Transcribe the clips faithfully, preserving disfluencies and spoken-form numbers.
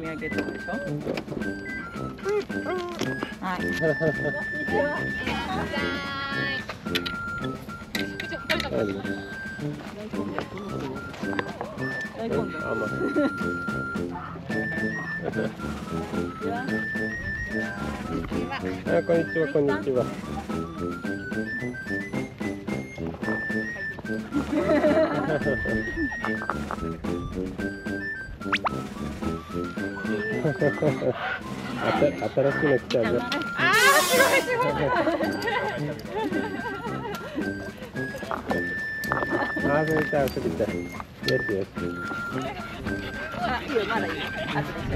上げたでしょ。はい。大根だ。あ、 こんにちは、こんにちは。新しいの来たぞ。 ああ、すごいすごい。 ああ、それちゃう、それちゃう。よしよし。 あ、いいよ、まだいいよ。あとで。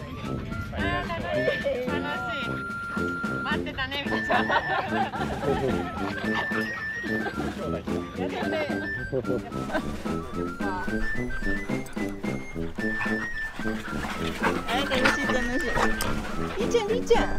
待ってたね、みたいな。はい、楽しい楽しい。りーちゃん、りーちゃん。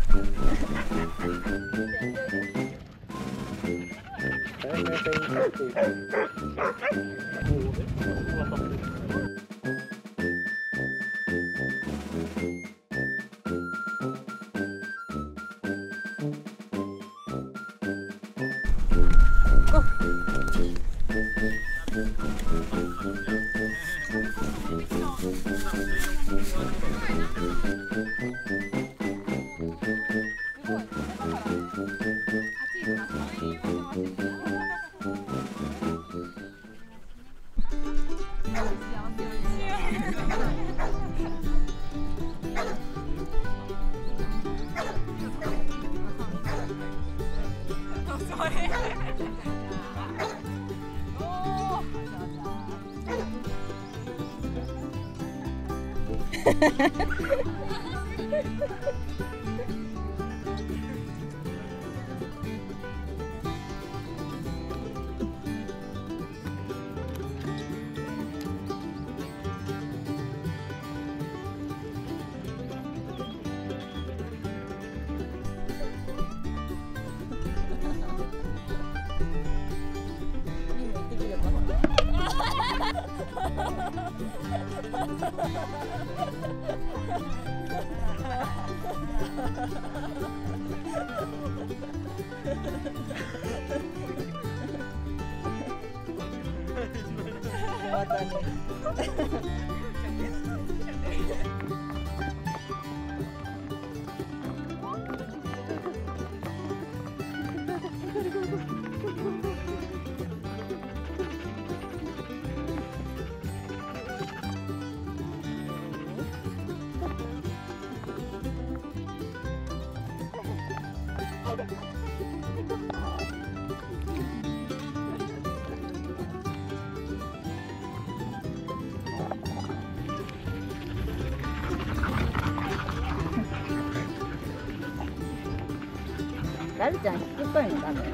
またね。ラルちゃんしつこいのダメ。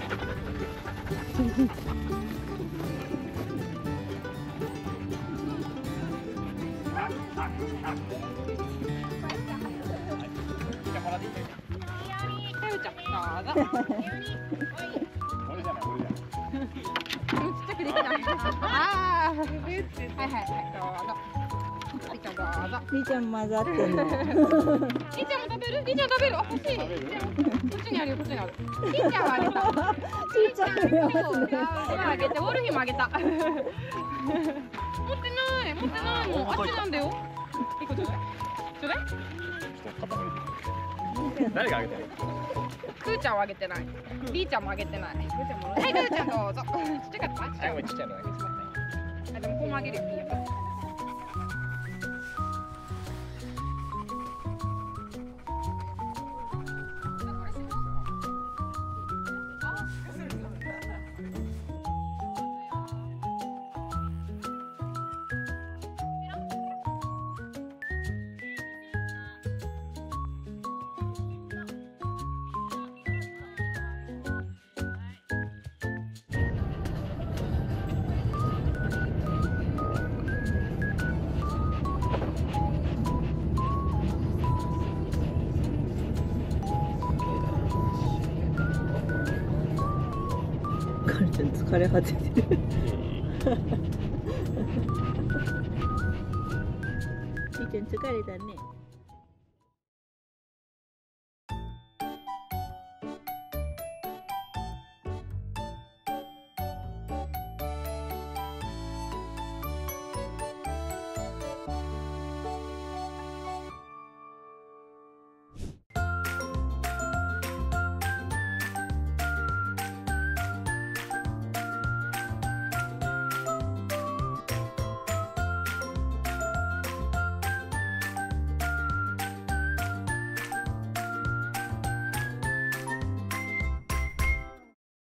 りーちゃん混ざってんの。りーちゃんも食べる？りーちゃん食べる？あ、欲しい。こっちにあるよ、こっちにある。りーちゃんはあげた。りーちゃんはあげて、ウォルフィもあげた。持ってない、持ってないもん。あっちなんだよ。いっこちょうだい。ちょうだい。 誰があげたの？ くーちゃんはあげてない。りーちゃんもあげてない。はい、くーちゃんどうぞ。ちっちゃかった？ちっちゃい。ちっちゃいの。あ、でもここもあげるよ。いいよ。カルちゃん疲れ果ててる。りちゃん疲れたね。